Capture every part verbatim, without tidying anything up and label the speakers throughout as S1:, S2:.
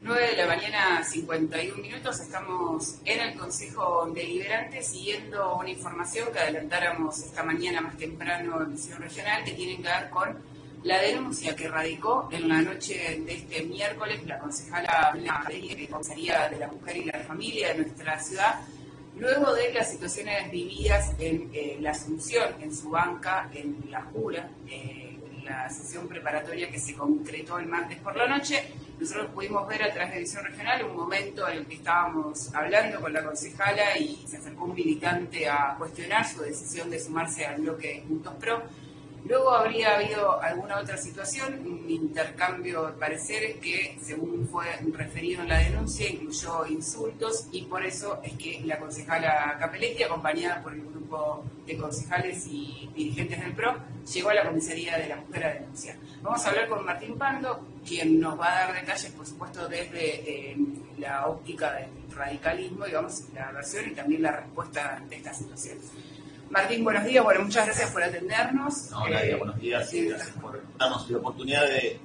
S1: nueve de la mañana, cincuenta y un minutos, estamos en el Consejo Deliberante siguiendo una información que adelantáramos esta mañana más temprano en Visión Regional, que tiene que ver con la denuncia que radicó en la noche de este miércoles la concejala de Comisaría de la Mujer y la Familia de nuestra ciudad, luego de las situaciones vividas en eh, la Asunción, en su banca, en La Jura, eh, la sesión preparatoria que se concretó el martes por la noche. Nosotros pudimos ver a través de Visión Regional un momento en el que estábamos hablando con la concejala y se acercó un militante a cuestionar su decisión de sumarse al bloque de Juntos Pro. Luego habría habido alguna otra situación, un intercambio de pareceres que, según fue referido en la denuncia, incluyó insultos, y por eso es que la concejala Capelletti, acompañada por el grupo de concejales y dirigentes del P R O, llegó a la Comisaría de la Mujer a denunciar. Vamos a hablar con Martín Pando, quien nos va a dar detalles, por supuesto, desde eh, la óptica del radicalismo, digamos, la versión y también la respuesta ante esta situación. Martín, buenos días. Bueno, muchas gracias por atendernos.
S2: No, Nadia, eh, buenos días. Sí, gracias por darnos la oportunidad de,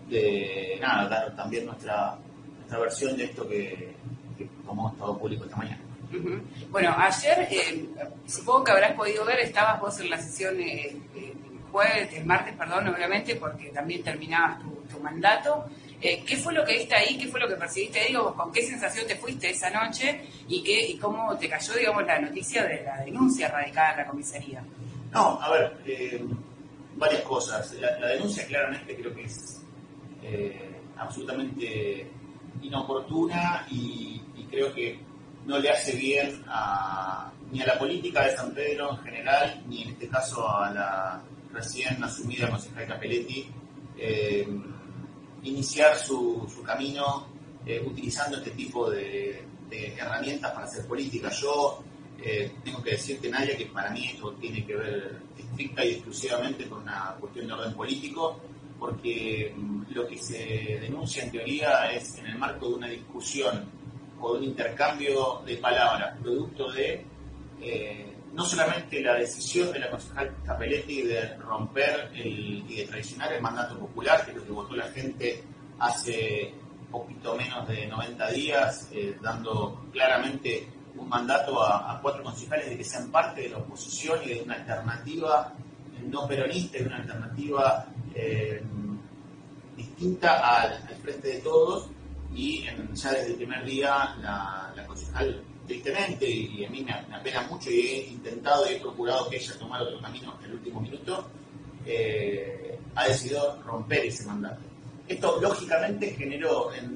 S2: de nada, dar también nuestra, nuestra versión de esto que, que tomó Estado Público esta mañana.
S1: Uh-huh. Bueno, ayer, eh, supongo que habrás podido ver, estabas vos en la sesión eh, el jueves, el martes, perdón, obviamente, porque también terminabas tu, tu mandato. Eh, ¿Qué fue lo que viste ahí? ¿Qué fue lo que percibiste ahí? ¿O con qué sensación te fuiste esa noche? ¿Y qué y cómo te cayó, digamos, la noticia de la denuncia radicada en la comisaría?
S2: No, a ver, eh, varias cosas. La, la denuncia claramente creo que es eh, absolutamente inoportuna y, y creo que no le hace bien a, ni a la política de San Pedro en general, ni en este caso a la recién asumida concejala Capelletti, eh, iniciar su, su camino eh, utilizando este tipo de, de herramientas para hacer política. Yo eh, tengo que decirte, Nadia, que para mí esto tiene que ver estricta y exclusivamente con una cuestión de orden político, porque mm, lo que se denuncia en teoría es en el marco de una discusión o de un intercambio de palabras, producto de eh, no solamente la decisión de la concejal Capelletti de romper el, y de traicionar el mandato popular, que es lo que votó la gente hace poquito menos de noventa días, eh, dando claramente un mandato a, a cuatro concejales de que sean parte de la oposición y de una alternativa no peronista, de una alternativa eh, distinta al, al Frente de Todos, y en, ya desde el primer día la, la concejal, tristemente, y a mí me, me apena mucho, y he intentado y he procurado que ella tomara otro camino en el último minuto, eh, ha decidido romper ese mandato. Esto lógicamente generó en,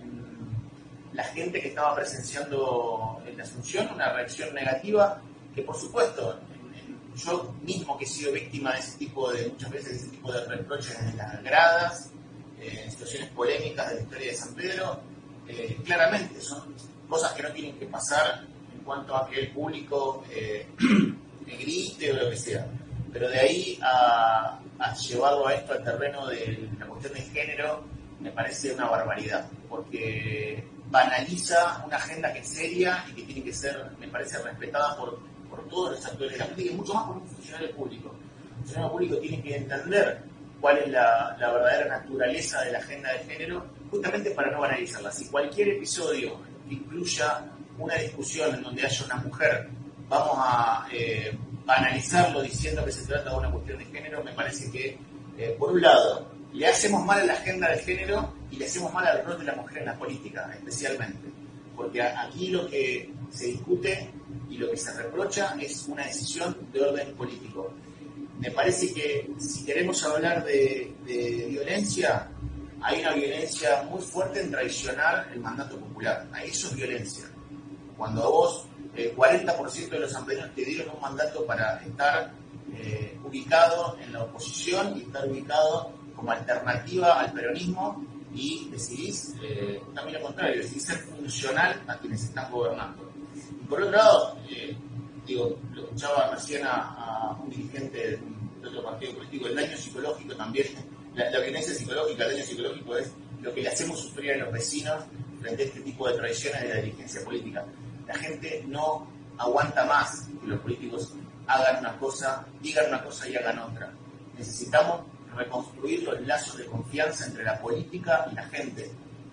S2: en la gente que estaba presenciando en la Asunción una reacción negativa que, por supuesto, en, en, yo mismo que he sido víctima de ese tipo de, muchas veces, de ese tipo de reproches en las gradas, eh, en situaciones polémicas de la historia de San Pedro, eh, claramente son cosas que no tienen que pasar en cuanto a que el público eh, me grite o lo que sea. Pero de ahí a, a llevarlo a esto al terreno de la cuestión de género me parece una barbaridad, porque banaliza una agenda que es seria y que tiene que ser, me parece, respetada por, por todos los actores de la política y mucho más por un funcionario público. El funcionario público tiene que entender cuál es la, la verdadera naturaleza de la agenda de género, justamente para no banalizarla. Si cualquier episodio incluya una discusión en donde haya una mujer, vamos a eh, banalizarlo diciendo que se trata de una cuestión de género, me parece que, eh, por un lado, le hacemos mal a la agenda del género y le hacemos mal al rol de la mujer en la política, especialmente. Porque aquí lo que se discute y lo que se reprocha es una decisión de orden político. Me parece que si queremos hablar de, de violencia, hay una violencia muy fuerte en traicionar el mandato popular. Eso es violencia. Cuando a vos, el cuarenta por ciento de los sanpedranos te dieron un mandato para estar eh, ubicado en la oposición y estar ubicado como alternativa al peronismo, y decidís eh, también lo contrario, decidís ser funcional a quienes están gobernando. Y por otro lado, eh, digo, lo escuchaba recién a, a un dirigente de otro partido político, el daño psicológico también. La, la violencia psicológica, el daño psicológico es lo que le hacemos sufrir a los vecinos frente a este tipo de traiciones de la dirigencia política. La gente no aguanta más que los políticos hagan una cosa, digan una cosa y hagan otra. Necesitamos reconstruir los lazos de confianza entre la política y la gente.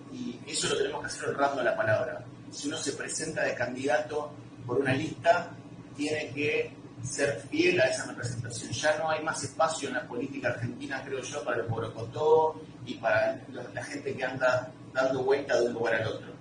S2: y eso lo tenemos que hacer honrando la palabra. Si uno se presenta de candidato por una lista, tiene que ser fiel a esa representación. Ya no hay más espacio en la política argentina, creo yo, para el borocotó y para la gente que anda dando vuelta de un lugar al otro.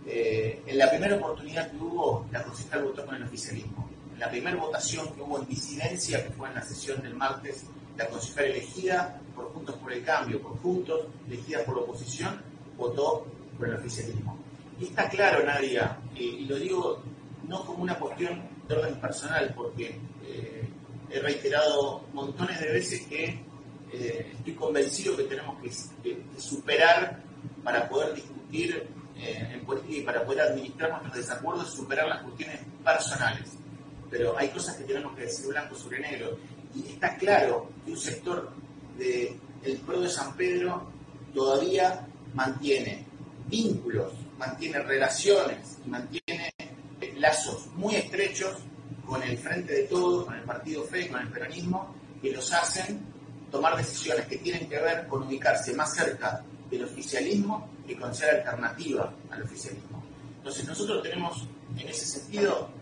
S2: Eh, en la primera oportunidad que hubo, la concejal votó con el oficialismo. En la primera votación que hubo en disidencia, que fue en la sesión del martes, la concejal elegida por Juntos por el Cambio, por Juntos, elegida por la oposición, votó por el oficialismo. Y está claro, Nadia, eh, y lo digo no como una cuestión de orden personal, porque eh, he reiterado montones de veces que eh, estoy convencido que tenemos que, que, que superar para poder discutir eh, en política y para poder administrar nuestros desacuerdos, superar las cuestiones personales. Pero hay cosas que tenemos que decir blanco sobre negro. Y está claro que un sector del PRO de San Pedro todavía mantiene vínculos, mantiene relaciones y mantiene lazos muy estrechos con el Frente de Todos, con el Partido F E, con el peronismo, que los hacen tomar decisiones que tienen que ver con ubicarse más cerca del oficialismo que con ser alternativa al oficialismo. Entonces nosotros tenemos en ese sentido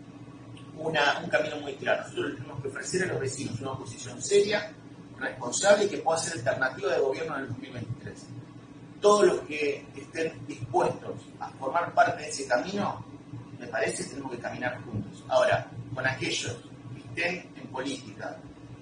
S2: una, un camino muy claro. Nosotros tenemos que ofrecer a los vecinos una oposición seria, responsable y que pueda ser alternativa de gobierno en el dos mil veintitrés. Todos los que estén dispuestos a formar parte de ese camino, me parece que tenemos que caminar juntos. Ahora, con aquellos que estén en política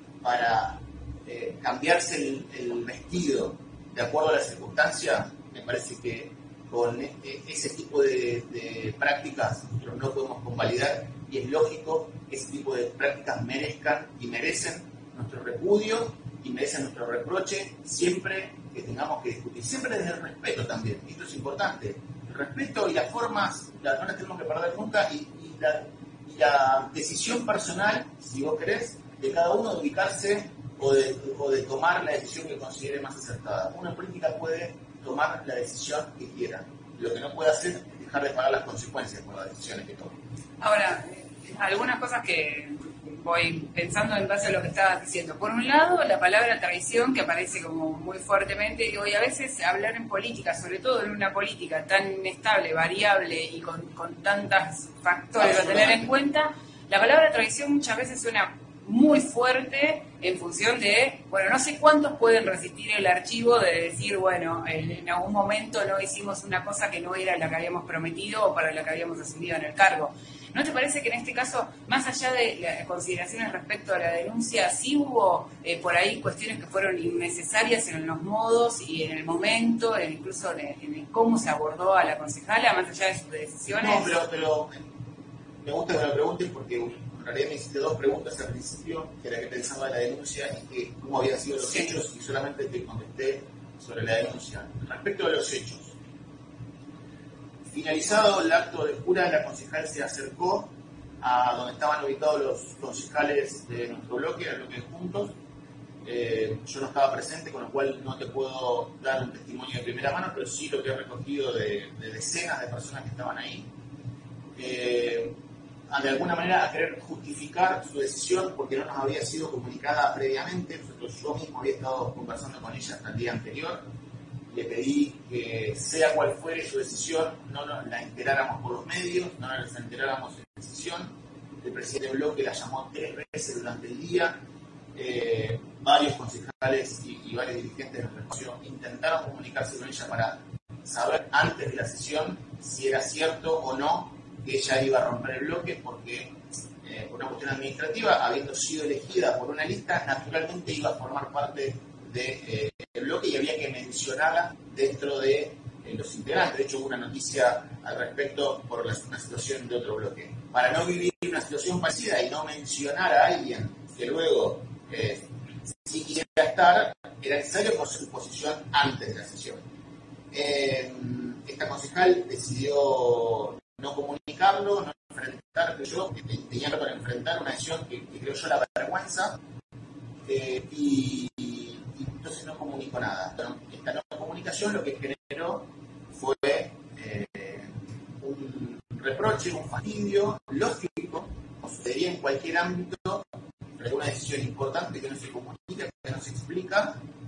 S2: para eh, cambiarse el, el vestido de acuerdo a las circunstancias, me parece que con este, ese tipo de, de prácticas nosotros no podemos convalidar, y es lógico que ese tipo de prácticas merezcan y merecen nuestro repudio y merecen nuestro reproche siempre que tengamos que discutir, siempre desde el respeto también. Esto es importante. El respeto y las formas las no las tenemos que perder nunca, y, y, la, y la decisión personal, si vos querés, de cada uno de ubicarse o de, o de tomar la decisión que considere más acertada. Una política puede tomar la decisión que quiera. Lo que no puede hacer es dejar de pagar las consecuencias por las decisiones que tome.
S1: Ahora, algunas cosas que voy pensando en base a lo que estabas diciendo. Por un lado, la palabra traición, que aparece como muy fuertemente, y hoy a veces hablar en política, sobre todo en una política tan inestable, variable y con, con tantos factores a tener en cuenta, la palabra traición muchas veces suena muy fuerte en función de, bueno, no sé cuántos pueden resistir el archivo de decir, bueno, en, en algún momento no hicimos una cosa que no era la que habíamos prometido o para la que habíamos asumido en el cargo. ¿No te parece que en este caso, más allá de las consideraciones respecto a la denuncia, sí hubo eh, por ahí cuestiones que fueron innecesarias en los modos y en el momento, e incluso en, en el cómo se abordó a la concejala, más allá de sus decisiones?
S2: No, pero, pero me gusta que me lo pregunten porque en realidad me hiciste dos preguntas al principio, que era que pensaba en la denuncia y que cómo habían sido los sí. hechos, y solamente te contesté sobre la denuncia. Respecto a los hechos, finalizado el acto de jura, la concejal se acercó a donde estaban ubicados los concejales de nuestro bloque, el bloque de Juntos. Eh, yo no estaba presente, con lo cual no te puedo dar un testimonio de primera mano, pero sí lo que he recogido de, de decenas de personas que estaban ahí. Eh, de alguna manera a querer justificar su decisión porque no nos había sido comunicada previamente. Nosotros, yo mismo había estado conversando con ella hasta el día anterior. Le pedí que, sea cual fuere su decisión, no nos la enteráramos por los medios, no nos la enteráramos en la decisión. El presidente del bloque la llamó tres veces durante el día. Eh, varios concejales y, y varios dirigentes de nuestro espacio intentaron comunicarse con ella para saber antes de la sesión si era cierto o no que ella iba a romper el bloque, porque eh, por una cuestión administrativa, habiendo sido elegida por una lista, naturalmente iba a formar parte del de, bloque y había que mencionarla dentro de eh, los integrantes. De hecho, hubo una noticia al respecto por la, una situación de otro bloque. Para no vivir una situación parecida y no mencionar a alguien que luego eh, si quisiera estar, era necesario por su posición antes de la sesión. Eh, esta concejal decidió no comunicarlo, no enfrentar, yo que tenía para enfrentar una decisión que, que creo yo la vergüenza, eh, y, y entonces no comunicó nada. Pero esta no comunicación lo que generó fue eh, un reproche, un fastidio lógico, como sucedería en cualquier ámbito, pero una decisión importante que no se comunica, que no se explica,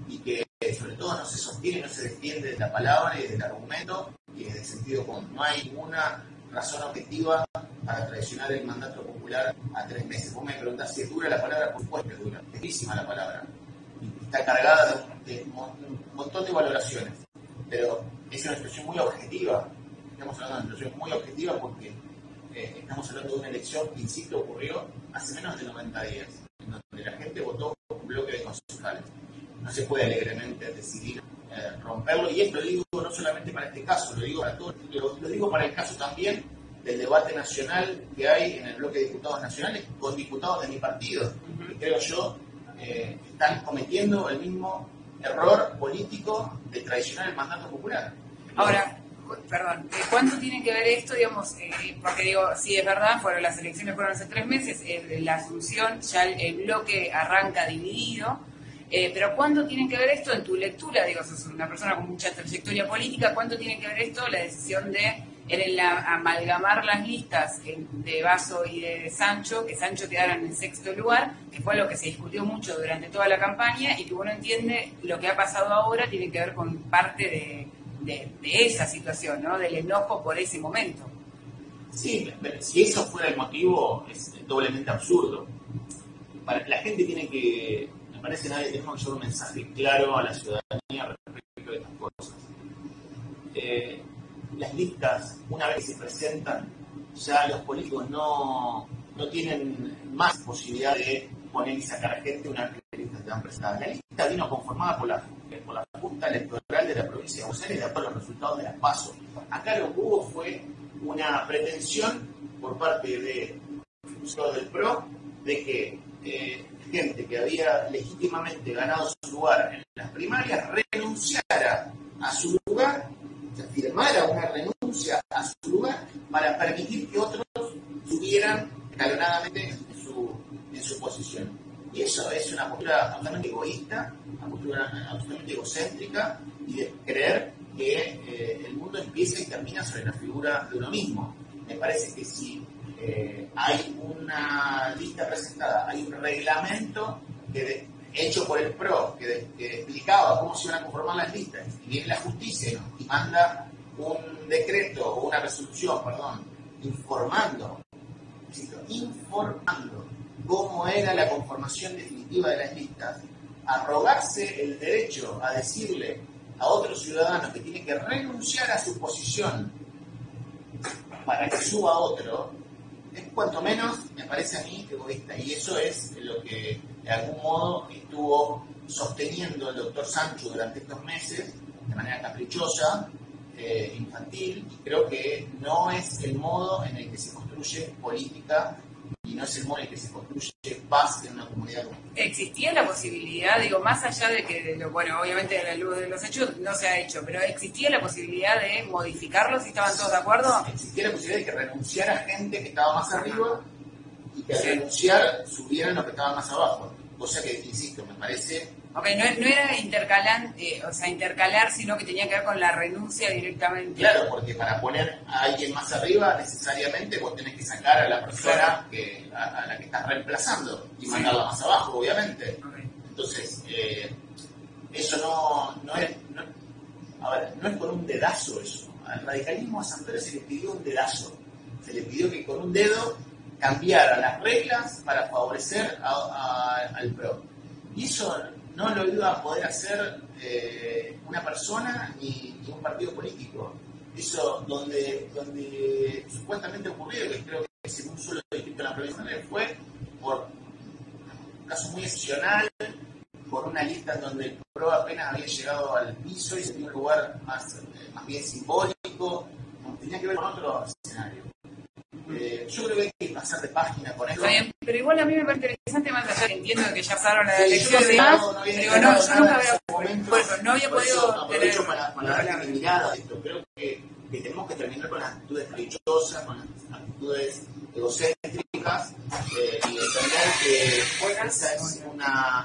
S2: y que sobre todo no se sostiene, no se defiende de la palabra y del argumento y del sentido común. No hay ninguna razón objetiva para traicionar el mandato popular a tres meses. Vos me preguntás si es dura la palabra, por supuesto es dura, es durísima la palabra. Y está cargada de, de un montón de valoraciones, pero es una expresión muy objetiva. Estamos hablando de una expresión muy objetiva porque eh, estamos hablando de una elección que, insisto, ocurrió hace menos de noventa días, en donde la gente votó por un bloque de concejales. No se puede alegremente decidir eh, romperlo, y esto lo digo no solamente para este caso, lo digo para todo, lo, lo digo para el caso también del debate nacional que hay en el bloque de diputados nacionales con diputados de mi partido, que creo yo eh, están cometiendo el mismo error político de traicionar el mandato popular.
S1: Ahora, perdón, ¿cuánto tiene que ver esto, digamos, eh, porque digo, sí es verdad, fueron las elecciones fueron hace tres meses, eh, la asunción, ya el, el bloque arranca dividido, eh, pero ¿cuánto tiene que ver esto en tu lectura? Digo, sos una persona con mucha trayectoria política, ¿cuánto tiene que ver esto la decisión de en el amalgamar las listas de Basso y de Sancho, que Sancho quedara en el sexto lugar, que fue lo que se discutió mucho durante toda la campaña, y que uno entiende lo que ha pasado ahora tiene que ver con parte de, de, de esa situación, ¿no? Del enojo por ese momento.
S2: Sí, pero si eso fuera el motivo, es doblemente absurdo. Para, la gente tiene que, me parece que tenemos que llevar un mensaje claro a la ciudadanía respecto de estas cosas. Eh, las listas, una vez que se presentan, ya los políticos no, no tienen más posibilidad de poner y sacar gente una vez que las listas están presentadas. La lista vino conformada por la, por la Junta Electoral de la provincia de Buenos Aires de acuerdo a los resultados de las PASO. Acá lo que hubo fue una pretensión por parte de funcionarios del P R O de que eh, gente que había legítimamente ganado su lugar en las primarias renunciara a su lugar, se firmara una renuncia a su lugar para permitir que otros subieran escalonadamente en su, en su posición. Y eso es una postura absolutamente egoísta, una postura absolutamente egocéntrica, y de creer que eh, el mundo empieza y termina sobre la figura de uno mismo. Me parece que si eh, hay una lista presentada, hay un reglamento que de, hecho por el P R O que, de, que explicaba cómo se iban a conformar las listas, y viene la justicia y manda un decreto o una resolución, perdón, informando, informando cómo era la conformación definitiva de las listas, arrogarse el derecho a decirle a otros ciudadanos que tiene que renunciar a su posición para que suba otro, es cuanto menos, me parece a mí, egoísta. Y eso es lo que de algún modo estuvo sosteniendo el doctor Sancho durante estos meses, de manera caprichosa, eh, infantil, y creo que no es el modo en el que se construye política y no es el modo en el que se construye paz en una comunidad.
S1: ¿Existía la posibilidad, digo, más allá de que, bueno, obviamente a la luz de los hechos no se ha hecho, pero existía la posibilidad de modificarlo si estaban todos de acuerdo?
S2: Existía la posibilidad de que renunciara gente que estaba más arriba y que al renunciar subieran los que estaban más abajo. Cosa que, insisto, me parece...
S1: Ok, no, no era intercalar, eh, o sea, intercalar, sino que tenía que ver con la renuncia directamente.
S2: Claro, porque para poner a alguien más arriba, necesariamente vos tenés que sacar a la persona claro. que, a, a la que estás reemplazando y sí. mandarla más abajo, obviamente. Okay. Entonces, eh, eso no, no es... No, a ver, no es con un dedazo eso. Al radicalismo a Santoro se le pidió un dedazo. Se le pidió que con un dedo cambiara las reglas para favorecer a, a, al P R O. Y eso no lo iba a poder hacer eh, una persona ni, ni un partido político. Eso donde, donde supuestamente ocurrió, que creo que es en un solo distrito de la provincia de fue por un caso muy excepcional, por una lista en donde el P R O apenas había llegado al piso y se tenía un lugar más, eh, más bien simbólico, tenía que ver con otro escenario. Eh, yo creo que hay que pasar de página con esto.
S1: Bien, pero igual a mí me parece interesante, más allá que entiendo que ya pasaron las elecciones y demás, no, no digo, no, yo nunca había, momento, bueno, no había podido
S2: eso, tener... para, para darle mi mirada a esto. Creo que, que tenemos que terminar con las actitudes caprichosas, con las actitudes egocéntricas, eh, y entender que esa es una...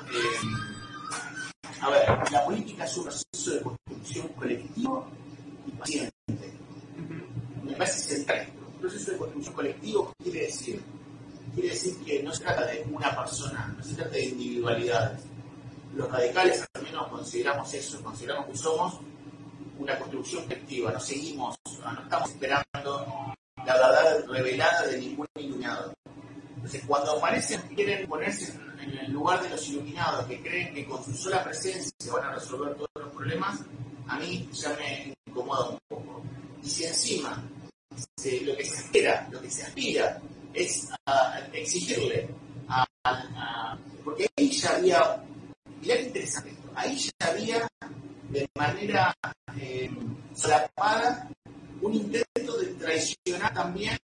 S2: Eh, a ver, la política es un proceso de construcción colectivo y paciente. Uh-huh. Me parece central. Proceso de construcción colectivo, ¿qué quiere decir? Quiere decir que no se trata de una persona, no se trata de individualidades. los radicales al menos consideramos eso, consideramos que somos una construcción colectiva, no seguimos, no estamos esperando la verdad revelada de ningún iluminado. Entonces, cuando aparecen, quieren ponerse en el lugar de los iluminados, que creen que con su sola presencia van a resolver todos los problemas, a mí ya me incomoda un poco. Y si encima se, lo que se espera, lo que se aspira, es a exigirle a, a, a porque ahí ya había, mirá qué interesante esto, ahí ya había de manera eh, solapada un intento de traicionar también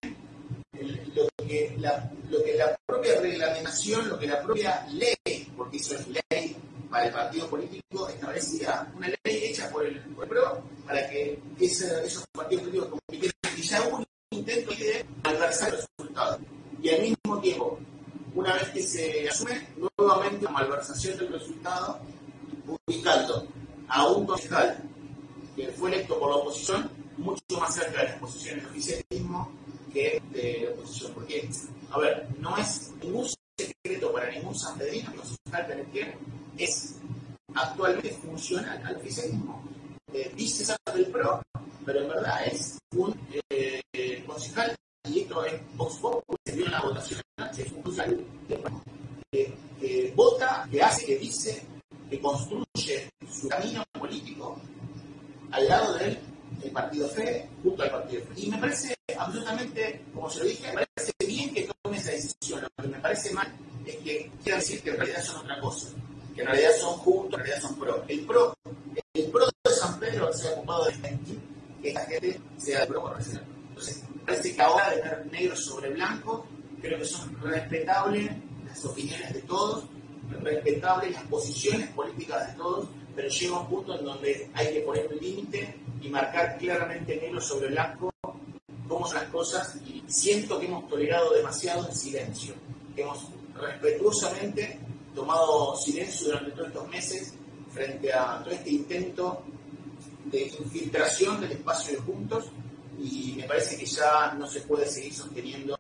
S2: el, lo, que la, lo que la propia reglamentación, lo que la propia ley, porque eso es ley para el partido político, establecía una ley hecha por el, por el PRO para que ese, esos partidos políticos compitieran, y ya hubo un intento de malversar los resultados. Y al mismo tiempo, una vez que se asume nuevamente la malversación del resultado, ubicando a un concejal que fue electo por la oposición mucho más cerca de las posiciones del oficialismo que de la oposición. Porque, a ver, no es ningún secreto para ningún sanpedrino que el concejal Pelletier es actualmente funcional al oficialismo. Eh, dice ser del PRO, pero en verdad es un eh, concejal, y esto es Vox Populi, se vio en la votación, es un concejal que, que vota, que hace, que dice, que construye su camino político al lado del, del partido F, junto al partido F. Y me parece absolutamente, como se lo dije, me parece bien que tome esa decisión. Lo que me parece mal es que quieran decir que en realidad son otra cosa, que en realidad son juntos, en realidad son pro. El pro, el pro de San Pedro se ha ocupado de que esta gente sea el pro profesional. Entonces, me parece que ahora de tener negro sobre blanco, creo que son respetables las opiniones de todos, respetables las posiciones políticas de todos, pero llega un punto en donde hay que poner un límite y marcar claramente negro sobre blanco cómo son las cosas, y siento que hemos tolerado demasiado el silencio, que hemos respetuosamente tomado silencio durante todos estos meses frente a todo este intento de infiltración del espacio de Juntos, y me parece que ya no se puede seguir sosteniendo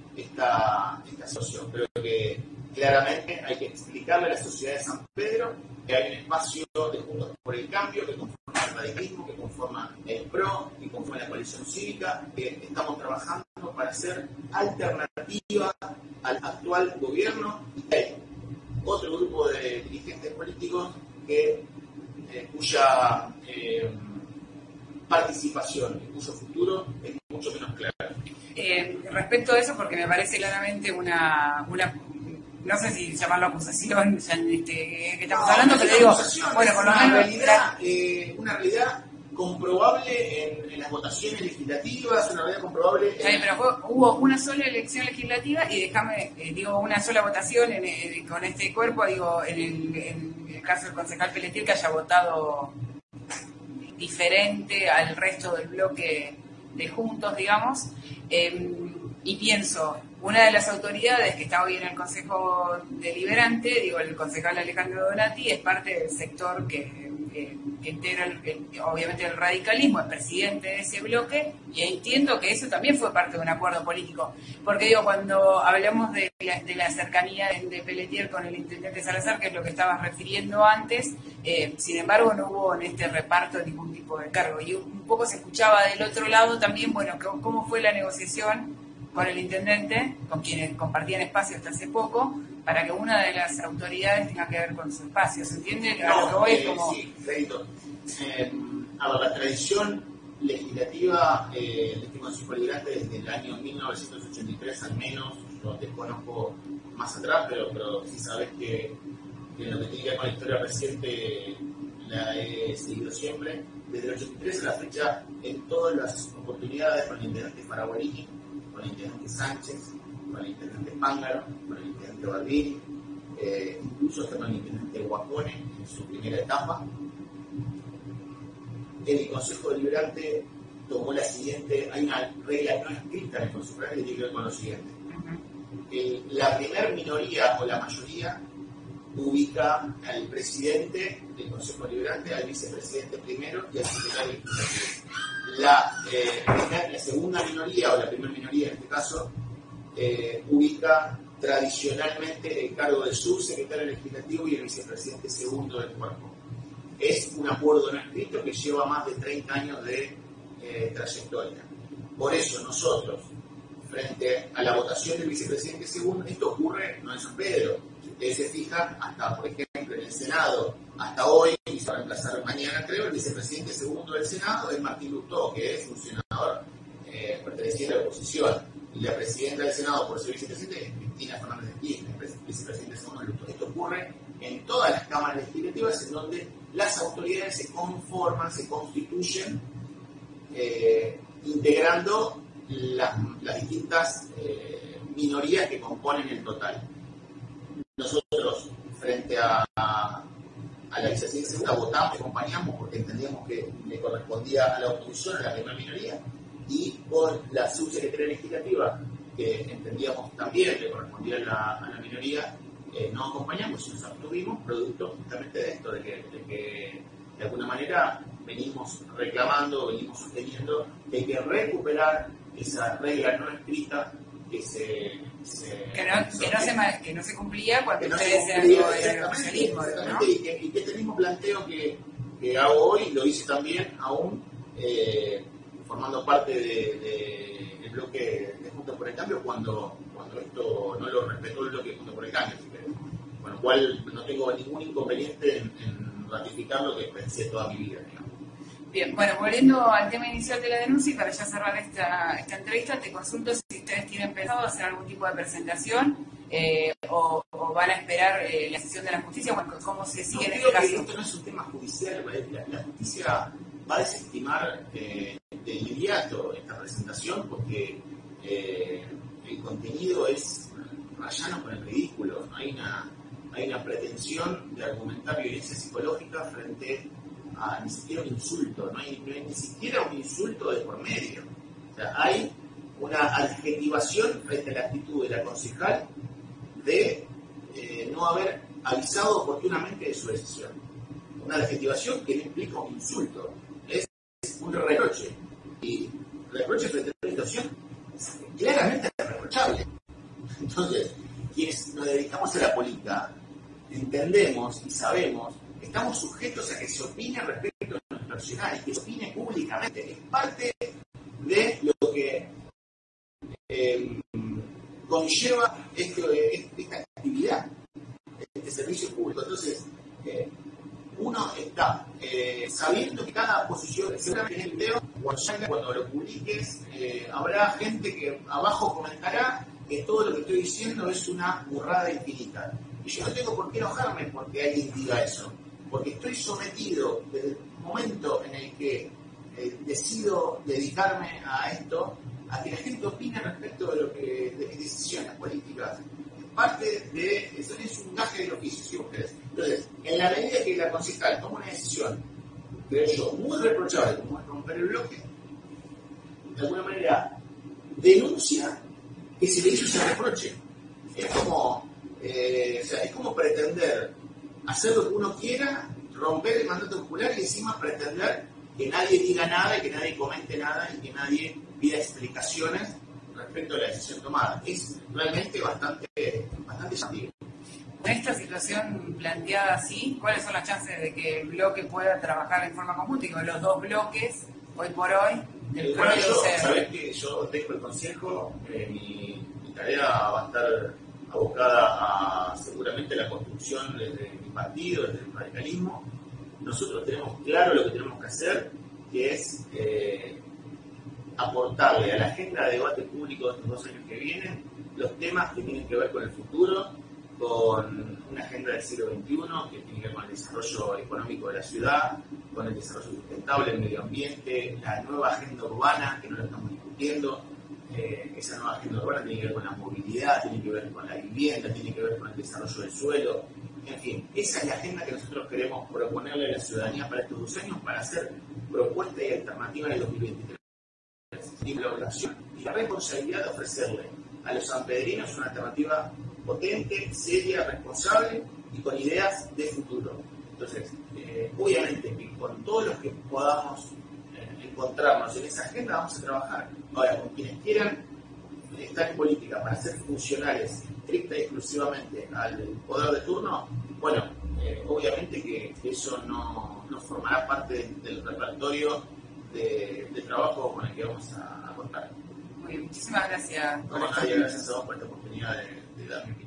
S2: esta, esta situación. Creo que claramente hay que explicarle a la sociedad de San Pedro que hay un espacio de Juntos por el Cambio que conforma el radicalismo, que conforma el PRO, que conforma la coalición cívica, que estamos trabajando para ser alternativa al actual gobierno, y hay otro grupo de dirigentes políticos que, eh, cuya eh, participación y cuyo futuro es mucho menos claro.
S1: Eh, respecto a eso, porque me parece claramente una, una no sé si llamarlo acusación ya en este, que estamos no, hablando, pero digo, bueno, por lo menos
S2: una realidad, eh, una realidad comprobable en, en las votaciones legislativas, una realidad comprobable en...
S1: Sí, pero fue, hubo una sola elección legislativa y déjame, eh, digo, una sola votación en, eh, con este cuerpo, digo, en el, en el caso del concejal Pelletier, que haya votado diferente al resto del bloque de Juntos, digamos, eh, y pienso, una de las autoridades que está hoy en el Consejo Deliberante, digo, el concejal Alejandro Donati, es parte del sector que, que, que integra, el, el, obviamente, el radicalismo, es presidente de ese bloque, y entiendo que eso también fue parte de un acuerdo político. Porque, digo, cuando hablamos de la, de la cercanía de, de Pelletier con el intendente Salazar, que es lo que estabas refiriendo antes, eh, sin embargo, no hubo en este reparto ningún tipo de cargo. Y un poco se escuchaba del otro lado también, bueno, cómo fue la negociación con el intendente, con quienes compartían espacio hasta hace poco, para que una de las autoridades tenga que ver con su espacio. ¿Se entiende?
S2: No,
S1: a lo que voy
S2: eh,
S1: es como...
S2: Sí, Fredito. Eh, a ver, la tradición legislativa eh, de este Consejo Deliberante desde el año mil novecientos ochenta y tres al menos, yo desconozco más atrás, pero, pero sí sabes que, que lo que tiene que ver con la historia reciente la he seguido siempre. Desde el ochenta y tres a la fecha, en todas las oportunidades con el intendente Faraguarini, con el intendente Sánchez, con el intendente Pángaro, con el intendente Barbini, eh, incluso hasta con el intendente Guapone en su primera etapa. El Consejo Deliberante tomó la siguiente, hay una regla no escrita en el Consejo Deliberante que tiene que ver con lo siguiente. El, la primer minoría o la mayoría ubica al presidente del Consejo Deliberante, al vicepresidente primero y al secretario legislativo. La, eh, la segunda minoría o la primera minoría en este caso eh, ubica tradicionalmente el cargo de subsecretario legislativo y el vicepresidente segundo del cuerpo. Es un acuerdo no escrito que lleva más de treinta años de eh, trayectoria. Por eso nosotros, frente a la votación del vicepresidente segundo, esto ocurre no en San Pedro. Si ustedes se fijan, hasta, por ejemplo, en el Senado, hasta hoy, y se va a reemplazar mañana, creo, el vicepresidente segundo del Senado es Martín Lustó, que es un senador eh, perteneciente a la oposición. Y la presidenta del Senado, por ser vicepresidente, es Cristina Fernández de Kirchner, vicepresidente segundo de Lustó. Esto ocurre en todas las cámaras legislativas en donde las autoridades se conforman, se constituyen, eh, integrando las, las distintas eh, minorías que componen el total. Nosotros, frente a, a, a la vicepresidencia segunda, votamos, acompañamos porque entendíamos que le correspondía a la oposición, a la misma minoría, y con la subsecretaría legislativa, que entendíamos también le correspondía a la, a la minoría, eh, no acompañamos y nos abstuvimos, producto justamente de esto, de que, de que de alguna manera venimos reclamando, venimos sosteniendo que hay que recuperar esa regla no escrita que se... se
S1: que, no, que, no se, que no se cumplía cuando
S2: no
S1: ustedes
S2: eran
S1: el oficialismo.
S2: ¿No? Y, que, y que este mismo planteo que, que hago hoy lo hice también aún eh, formando parte de, de, del bloque de Juntos por el Cambio cuando, cuando esto no lo respetó el bloque de Juntos por el Cambio. Con lo cual no tengo ningún inconveniente en, en ratificar lo que pensé toda mi vida, digamos.
S1: Bien, bueno, volviendo al tema inicial de la denuncia y para ya cerrar esta, esta entrevista, te consulto si ustedes tienen pensado hacer algún tipo de presentación eh, o, o van a esperar eh, la decisión de la justicia, bueno, cómo se sigue
S2: no,
S1: en este caso.
S2: Que esto no es un tema judicial, la, la justicia va a desestimar eh, de inmediato esta presentación porque eh, el contenido es rayano con el ridículo, no hay una, hay una pretensión de argumentar violencia psicológica frente a ni siquiera un insulto, no hay, no hay ni siquiera un insulto de por medio. O sea, hay una adjetivación frente a la actitud de la concejal de eh, no haber avisado oportunamente de su decisión. Una adjetivación que no implica un insulto, es un reproche. Y reproche frente a la situación es claramente reprochable. Entonces, quienes nos dedicamos a la política entendemos y sabemos que estamos sujetos a que se opine respecto a nuestro accionar y que se opine públicamente. Es parte de lo que eh, conlleva este, esta actividad, este servicio público. Entonces, eh, uno está eh, sabiendo que cada posición, seguramente en el video, cuando, cuando lo publiques, eh, habrá gente que abajo comentará que todo lo que estoy diciendo es una burrada infinita. Y yo no tengo por qué enojarme porque alguien diga eso, porque estoy sometido desde el momento en el que eh, decido dedicarme a esto, a que la gente opine respecto de, lo que, de mis decisiones políticas. Parte de eso es un gaje del oficio, si vos querés. Entonces, en la medida que la concejal toma una decisión, creo yo, muy reprochable, como es romper el bloque, de alguna manera denuncia que se le hizo ese reproche. Es como, eh, o sea, es como pretender hacer lo que uno quiera, romper el mandato popular y encima pretender que nadie diga nada y que nadie comente nada y que nadie pida explicaciones respecto a la decisión tomada. Es realmente bastante, bastante llamativo.
S1: Con esta situación planteada así, ¿cuáles son las chances de que el bloque pueda trabajar en forma conjunta? Y con los dos bloques, hoy por hoy, el
S2: eh, bueno, yo,
S1: ser...
S2: sabés que yo tengo el consejo, eh, mi, mi tarea va a estar abocada a seguramente la construcción desde mi partido, desde el radicalismo. Nosotros tenemos claro lo que tenemos que hacer, que es eh, aportarle a la agenda de debate público de estos dos años que vienen los temas que tienen que ver con el futuro, con una agenda del siglo veintiuno que tiene que ver con el desarrollo económico de la ciudad, con el desarrollo sustentable, el medio ambiente, la nueva agenda urbana, que no la estamos discutiendo. Eh, esa nueva agenda urbana tiene que ver con la movilidad, tiene que ver con la vivienda, tiene que ver con el desarrollo del suelo. En fin, esa es la agenda que nosotros queremos proponerle a la ciudadanía para estos dos años para hacer propuesta y alternativa en el dos mil veintitrés. Y la obligación y la responsabilidad de ofrecerle a los sanpedrinos una alternativa potente, seria, responsable y con ideas de futuro. Entonces, eh, obviamente que con todos los que podamos eh, encontrarnos en esa agenda vamos a trabajar. Ahora, con quienes quieran están en política para ser funcionales estricta y exclusivamente al poder de turno, bueno, eh, obviamente que eso no, no formará parte del, del repertorio de, de trabajo con el que vamos a, a contar.
S1: Muy bien, muchísimas gracias.
S2: No, nadie, gracias a vos por esta oportunidad de, de dar mi opinión.